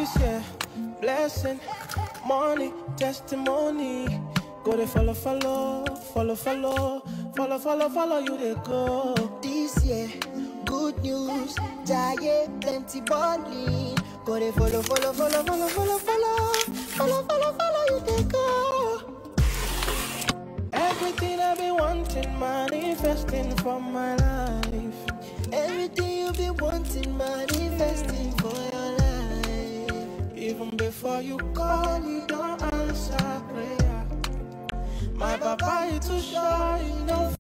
This year, blessing, money, testimony. Go to follow, follow, follow, follow, follow, follow, follow you they go. This year, good news, giant plenty money. Go to follow, follow, follow, follow, follow, follow, follow, follow, follow you they go. Everything I've been wanting, manifesting for my life. Everything you've been wanting, manifesting for your life. Even before you call, you don't answer prayer. My papa is too shy, you don't